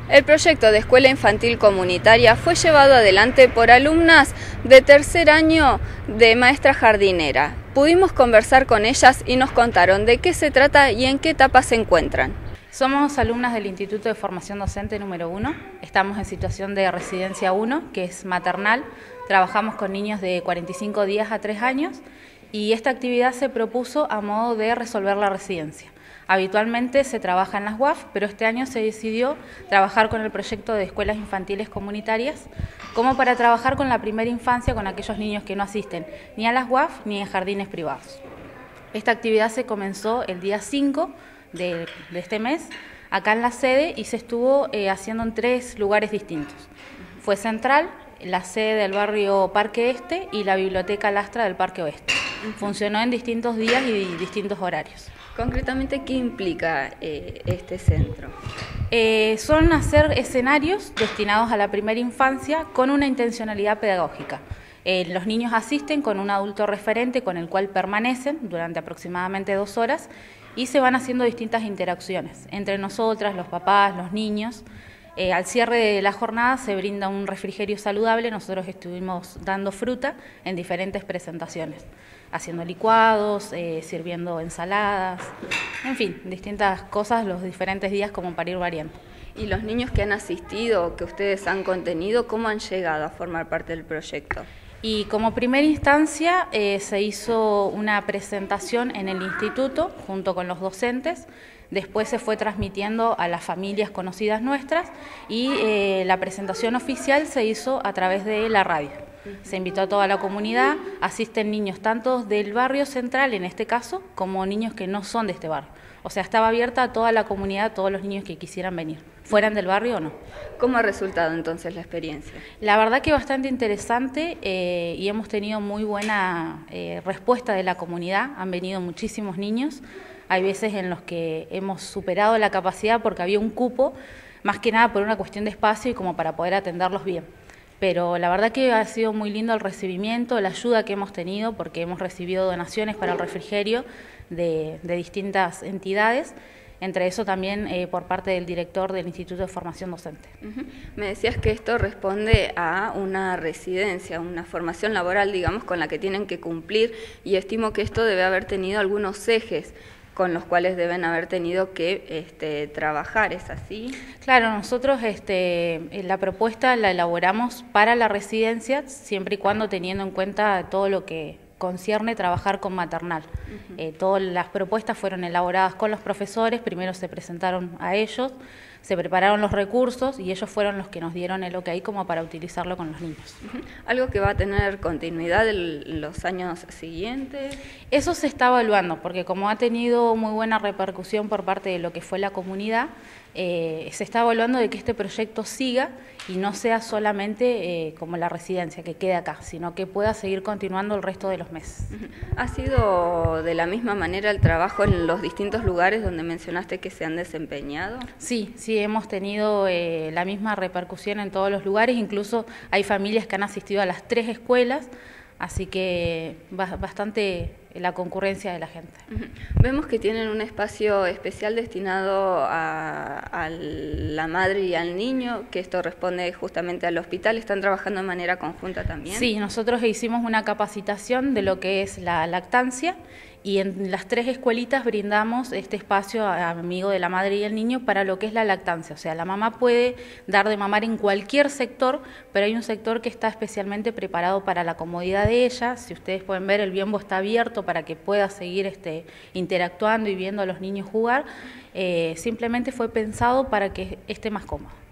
El proyecto de escuela infantil comunitaria fue llevado adelante por alumnas de tercer año de maestra jardinera. Pudimos conversar con ellas y nos contaron de qué se trata y en qué etapa se encuentran. Somos alumnas del Instituto de Formación Docente número 1, estamos en situación de residencia 1, que es maternal, trabajamos con niños de 45 días a 3 años y esta actividad se propuso a modo de resolver la residencia. Habitualmente se trabaja en las UAF, pero este año se decidió trabajar con el proyecto de escuelas infantiles comunitarias como para trabajar con la primera infancia con aquellos niños que no asisten ni a las UAF ni a jardines privados. Esta actividad se comenzó el día 5 de este mes, acá en la sede, y se estuvo haciendo en 3 lugares distintos. Fue central, la sede del barrio Parque Este y la biblioteca Lastra del Parque Oeste. Funcionó en distintos días y distintos horarios. Concretamente, ¿qué implica este centro? Son hacer escenarios destinados a la primera infancia con una intencionalidad pedagógica. Los niños asisten con un adulto referente con el cual permanecen durante aproximadamente 2 horas y se van haciendo distintas interacciones entre nosotras, los papás, los niños. Al cierre de la jornada se brinda un refrigerio saludable. Nosotros estuvimos dando fruta en diferentes presentaciones, haciendo licuados, sirviendo ensaladas, en fin, distintas cosas los diferentes días como para ir variando. ¿Y los niños que han asistido, que ustedes han contenido, cómo han llegado a formar parte del proyecto? Y como primera instancia se hizo una presentación en el instituto junto con los docentes. Después se fue transmitiendo a las familias conocidas nuestras y la presentación oficial se hizo a través de la radio. Se invitó a toda la comunidad, asisten niños tanto del barrio central en este caso, como niños que no son de este barrio. O sea, estaba abierta a toda la comunidad, a todos los niños que quisieran venir, fueran del barrio o no. ¿Cómo ha resultado entonces la experiencia? La verdad que bastante interesante y hemos tenido muy buena respuesta de la comunidad, han venido muchísimos niños. Hay veces en los que hemos superado la capacidad porque había un cupo, más que nada por una cuestión de espacio y como para poder atenderlos bien. Pero la verdad que ha sido muy lindo el recibimiento, la ayuda que hemos tenido, porque hemos recibido donaciones para el refrigerio de distintas entidades, entre eso también por parte del director del Instituto de Formación Docente. Me decías que esto responde a una residencia, una formación laboral, digamos, con la que tienen que cumplir, y estimo que esto debe haber tenido algunos ejes con los cuales deben haber tenido que trabajar, ¿es así? Claro, nosotros la propuesta la elaboramos para la residencia, siempre y cuando teniendo en cuenta todo lo que concierne trabajar con maternal. Todas las propuestas fueron elaboradas con los profesores, primero se presentaron a ellos, se prepararon los recursos y ellos fueron los que nos dieron el ok como para utilizarlo con los niños. ¿Algo que va a tener continuidad en los años siguientes? Eso se está evaluando, porque como ha tenido muy buena repercusión por parte de lo que fue la comunidad, se está evaluando de que este proyecto siga y no sea solamente como la residencia que quede acá, sino que pueda seguir continuando el resto de los meses. ¿Ha sido de la misma manera el trabajo en los distintos lugares donde mencionaste que se han desempeñado? Sí, hemos tenido la misma repercusión en todos los lugares, incluso hay familias que han asistido a las 3 escuelas, así que bastante la concurrencia de la gente. Vemos que tienen un espacio especial destinado a la madre y al niño, que esto responde justamente al hospital. ¿Están trabajando de manera conjunta también? Sí, nosotros hicimos una capacitación de lo que es la lactancia y en las 3 escuelitas brindamos este espacio amigo de la madre y el niño para lo que es la lactancia. O sea, la mamá puede dar de mamar en cualquier sector, pero hay un sector que está especialmente preparado para la comodidad de ella. Si ustedes pueden ver, el biombo está abierto para que pueda seguir interactuando y viendo a los niños jugar. Simplemente fue pensado para que esté más cómodo.